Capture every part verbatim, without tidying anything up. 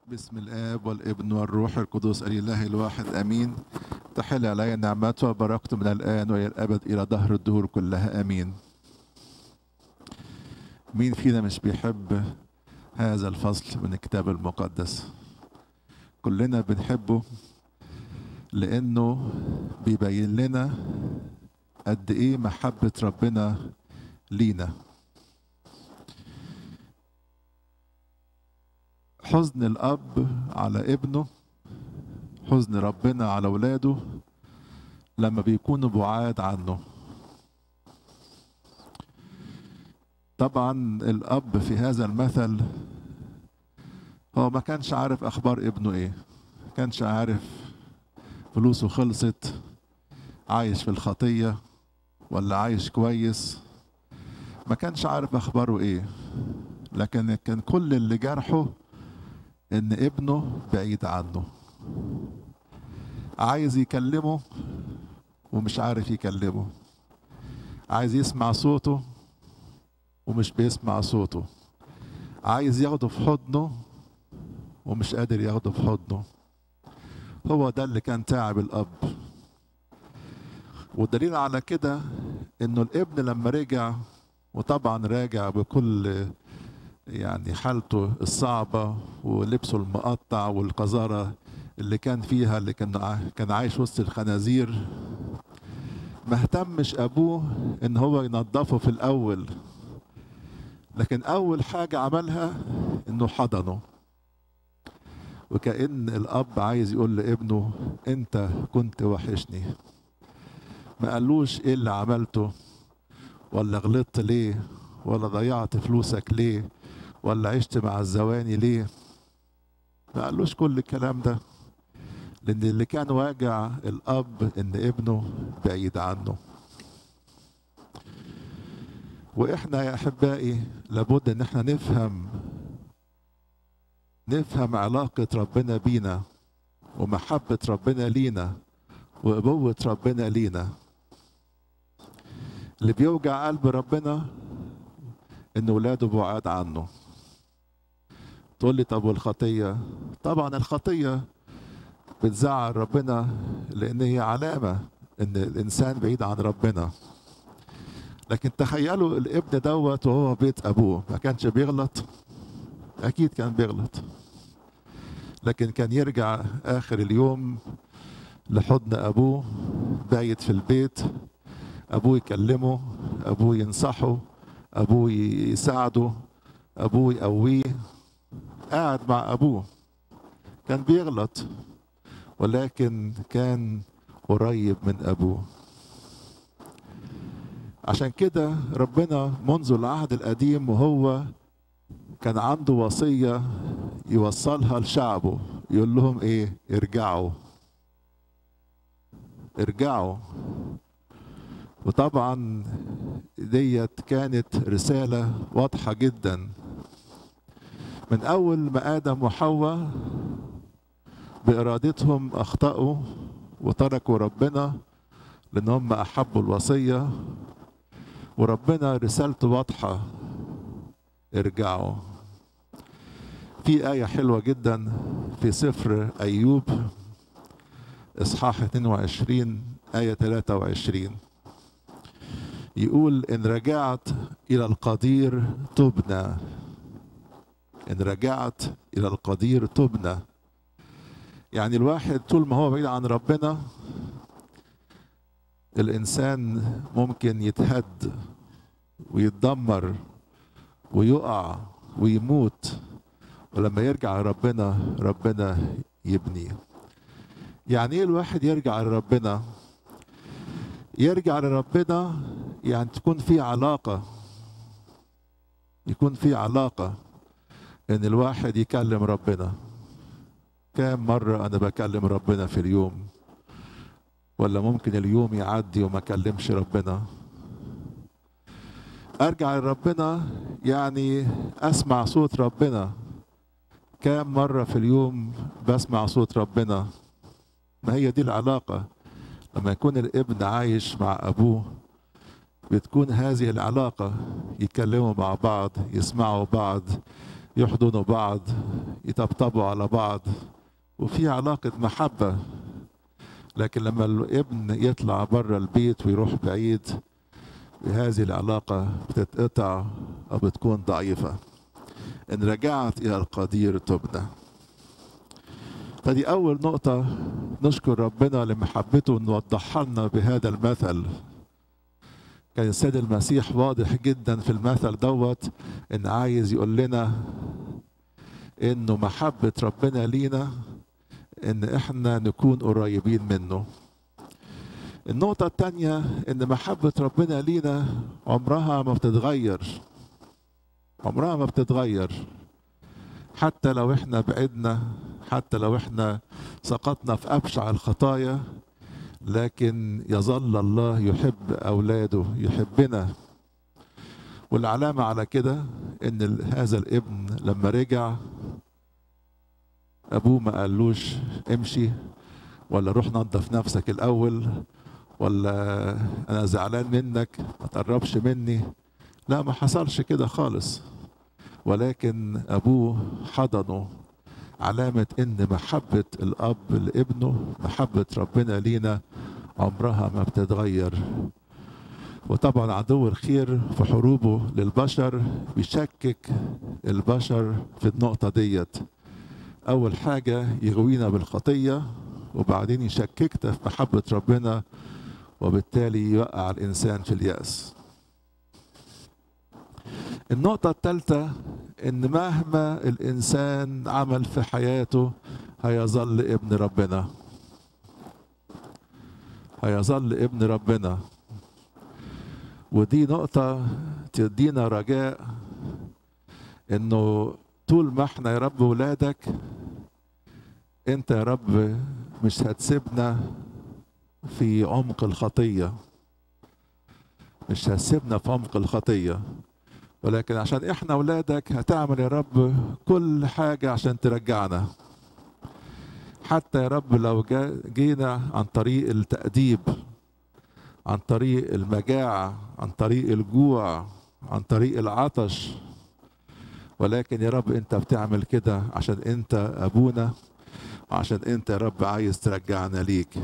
باسم الآب والابن والروح القدس الإله الواحد آمين. تحل علي نعمته وبركته من الآن وإلى الأبد إلى دهر الدهور كلها آمين. مين فينا مش بيحب هذا الفصل من الكتاب المقدس؟ كلنا بنحبه لأنه بيبين لنا قد إيه محبة ربنا لينا. حزن الأب على ابنه، حزن ربنا على ولاده لما بيكونوا بعاد عنه. طبعا الأب في هذا المثل هو ما كانش عارف أخبار ابنه إيه، ما كانش عارف فلوسه خلصت، عايش في الخطية ولا عايش كويس، ما كانش عارف أخباره إيه. لكن كان كل اللي جرحه إن ابنه بعيد عنه، عايز يكلمه ومش عارف يكلمه، عايز يسمع صوته ومش بيسمع صوته، عايز ياخده في حضنه ومش قادر ياخده في حضنه. هو ده اللي كان تعب الأب. والدليل على كده إنه الابن لما رجع، وطبعا راجع بكل يعني حالته الصعبة ولبسه المقطع والقذارة اللي كان فيها، اللي كان كان عايش وسط الخنازير، ما اهتمش أبوه إن هو ينظفه في الأول، لكن أول حاجة عملها إنه حضنه. وكأن الأب عايز يقول لابنه أنت كنت وحشني. ما قالوش إيه اللي عملته، ولا غلطت ليه، ولا ضيعت فلوسك ليه، ولا عشت مع الزواني ليه. ما قالوش كل الكلام ده، لأن اللي كان واجع الأب إن ابنه بعيد عنه. وإحنا يا أحبائي لابد إن إحنا نفهم نفهم علاقة ربنا بينا ومحبة ربنا لينا وأبوة ربنا لينا. اللي بيوجع قلب ربنا إن ولاده بعاد عنه. تقول لي طب والخطية؟ طبعا الخطية بتزعل ربنا لأن هي علامة إن الإنسان بعيد عن ربنا. لكن تخيلوا الابن دوت وهو بيت أبوه، ما كانش بيغلط؟ أكيد كان بيغلط، لكن كان يرجع آخر اليوم لحضن أبوه، بايت في البيت، أبوه يكلمه، أبوه ينصحه، أبوه يساعده، أبوه يقويه، قاعد مع أبوه. كان بيغلط ولكن كان قريب من أبوه. عشان كده ربنا منذ العهد القديم وهو كان عنده وصية يوصلها لشعبه، يقول لهم ايه؟ ارجعوا ارجعوا. وطبعا ديت كانت رسالة واضحة جدا. من أول ما آدم وحواء بإرادتهم أخطأوا وتركوا ربنا لأن هم أحبوا الوصية، وربنا رسالته واضحة: ارجعوا. في آية حلوة جدا في سفر أيوب إصحاح اثنين وعشرين آية ثلاثة وعشرين، يقول إن رجعت إلى القدير تبنى. إن رجعت إلى القدير تبنى. يعني الواحد طول ما هو بعيد عن ربنا الإنسان ممكن يتهد ويتدمر ويقع ويموت، ولما يرجع لربنا ربنا يبنيه. يعني ايه الواحد يرجع لربنا؟ يرجع لربنا يعني تكون في علاقة، يكون في علاقة ان الواحد يكلم ربنا. كام مرة انا بكلم ربنا في اليوم؟ ولا ممكن اليوم يعدي وما اكلمش ربنا؟ ارجع لربنا يعني اسمع صوت ربنا. كام مرة في اليوم بسمع صوت ربنا؟ ما هي دي العلاقة. لما يكون الابن عايش مع أبوه بتكون هذه العلاقة، يتكلموا مع بعض، يسمعوا بعض، يحضنوا بعض، يطبطبوا على بعض، وفي علاقة محبة. لكن لما الابن يطلع بره البيت ويروح بعيد، هذه العلاقة بتتقطع أو بتكون ضعيفة. إن رجعت إلى القدير تبنى. فدي أول نقطة نشكر ربنا لمحبته إنه وضحها لنا بهذا المثل. كان السيد المسيح واضح جدا في المثل دوت، إن عايز يقول لنا إنه محبة ربنا لينا إن إحنا نكون قريبين منه. النقطة الثانية إن محبة ربنا لينا عمرها ما بتتغير، عمرها ما بتتغير. حتى لو إحنا بعدنا، حتى لو إحنا سقطنا في أبشع الخطايا، لكن يظل الله يحب أولاده، يحبنا. والعلامة على كده إن هذا الابن لما رجع أبوه ما قالوش امشي، ولا روح نظف نفسك الأول، ولا أنا زعلان منك ما تقربش مني. لا، ما حصلش كده خالص. ولكن أبوه حضنه، علامة إن محبة الأب لابنه، محبة ربنا لينا عمرها ما بتتغير. وطبعا عدو الخير في حروبه للبشر بيشكك البشر في النقطة ديت. أول حاجة يغوينا بالخطية، وبعدين يشككنا في محبة ربنا، وبالتالي يوقع الإنسان في اليأس. النقطة الثالثة إن مهما الإنسان عمل في حياته هيظل ابن ربنا، هيظل ابن ربنا. ودي نقطة تدينا رجاء إنه طول ما احنا يا رب ولادك، انت يا رب مش هتسيبنا في عمق الخطية، مش هتسيبنا في عمق الخطية، ولكن عشان احنا ولادك هتعمل يا رب كل حاجة عشان ترجعنا. حتى يا رب لو جينا عن طريق التأديب، عن طريق المجاعة، عن طريق الجوع، عن طريق العطش، ولكن يا رب انت بتعمل كده عشان انت ابونا، عشان انت يا رب عايز ترجعنا ليك.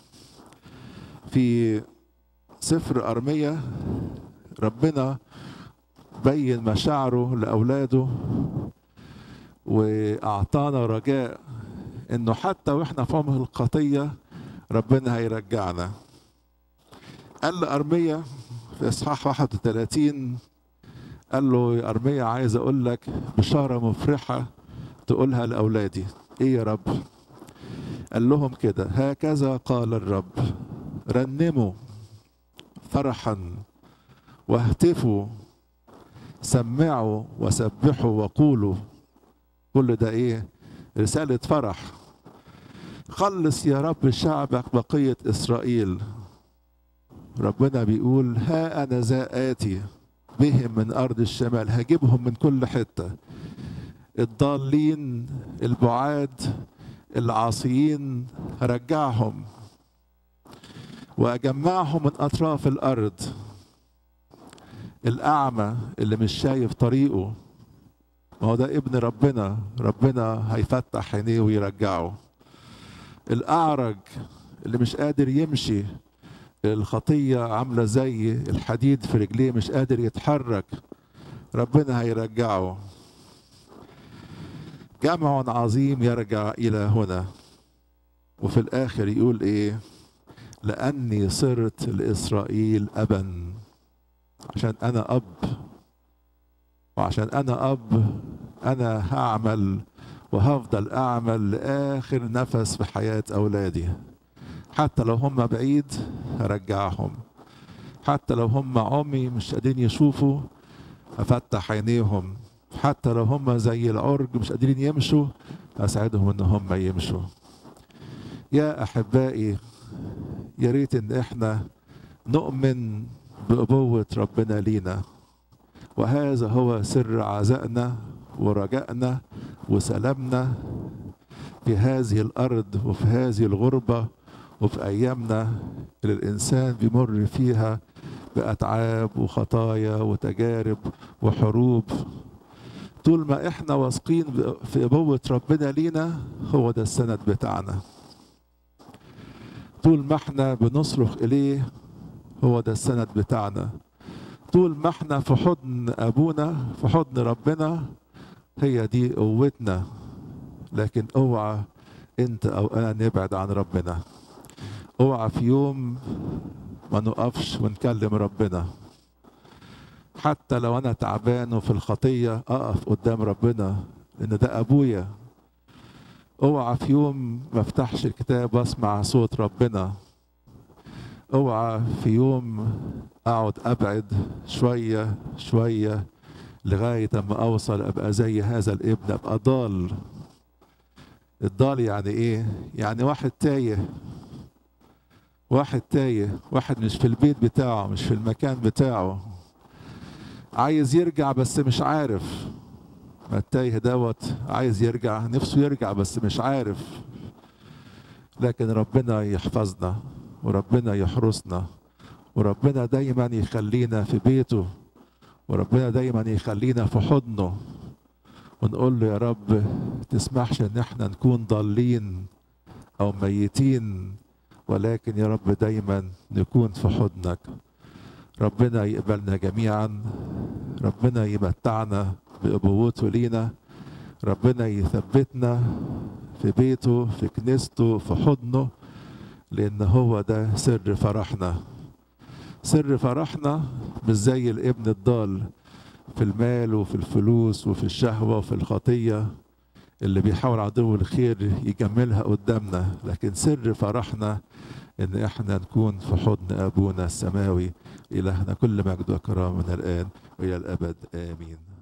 في سفر أرمية ربنا بين مشاعره لأولاده، وأعطانا رجاء إنه حتى وإحنا في عمق الخطية ربنا هيرجعنا. قال لأرمية في إصحاح واحد وثلاثين، قال له يا أرمية عايز أقول لك بشارة مفرحة تقولها لأولادي. إيه يا رب؟ قال لهم كده: هكذا قال الرب، رنموا فرحا واهتفوا، سمعوا وسبحوا وقولوا. كل ده ايه؟ رسالة فرح. خلص يا رب شعبك بقية إسرائيل. ربنا بيقول: ها أنا ذا آتي بهم من أرض الشمال، هجيبهم من كل حتة، الضالين البعاد العاصيين هرجعهم، وأجمعهم من أطراف الأرض. الأعمى اللي مش شايف طريقه، ما هو ده ابن ربنا، ربنا هيفتح عينيه ويرجعه. الأعرج اللي مش قادر يمشي، الخطية عاملة زي الحديد في رجليه مش قادر يتحرك، ربنا هيرجعه. جمع عظيم يرجع إلى هنا. وفي الآخر يقول إيه؟ لأني صرت لإسرائيل أبا. عشان أنا أب، وعشان أنا أب أنا هعمل وهفضل أعمل لآخر نفس في حياة أولادي. حتى لو هم بعيد هرجعهم، حتى لو هم عمي مش قادرين يشوفوا هفتح عينيهم، حتى لو هم زي العرج مش قادرين يمشوا هساعدهم ان هم يمشوا. يا احبائي، يا ريت ان احنا نؤمن بأبوة ربنا لينا، وهذا هو سر عزائنا ورجائنا وسلامنا في هذه الأرض وفي هذه الغربة وفي أيامنا اللي الإنسان بيمر فيها بأتعاب وخطايا وتجارب وحروب. طول ما احنا واثقين في ابوة ربنا لينا، هو ده السند بتاعنا. طول ما احنا بنصرخ اليه، هو ده السند بتاعنا. طول ما احنا في حضن ابونا، في حضن ربنا، هي دي قوتنا. لكن اوعى انت او انا نبعد عن ربنا. اوعى في يوم ما نقفش ونكلم ربنا. حتى لو انا تعبان وفي الخطيه، اقف قدام ربنا لان ده ابويا. اوعى في يوم ما افتحش الكتاب واسمع صوت ربنا. اوعى في يوم اقعد ابعد شويه شويه لغايه اما اوصل ابقى زي هذا الابن، ابقى ضال. الضال يعني ايه؟ يعني واحد تايه، واحد تايه، واحد مش في البيت بتاعه، مش في المكان بتاعه، عايز يرجع بس مش عارف. ما التايه دوت عايز يرجع، نفسه يرجع بس مش عارف. لكن ربنا يحفظنا، وربنا يحرسنا، وربنا دايما يخلينا في بيته، وربنا دايما يخلينا في حضنه. ونقول له يا رب تسمحش ان احنا نكون ضالين او ميتين، ولكن يا رب دايما نكون في حضنك. ربنا يقبلنا جميعا، ربنا يمتعنا بأبوته لينا، ربنا يثبتنا في بيته، في كنيسته، في حضنه، لأن هو ده سر فرحنا. سر فرحنا مش زي الابن الضال في المال وفي الفلوس وفي الشهوة وفي الخطية اللي بيحاول عدو الخير يجملها قدامنا، لكن سر فرحنا ان احنا نكون في حضن ابونا السماوي. الهنا كل مجد وكرامه من الان والى الابد، امين.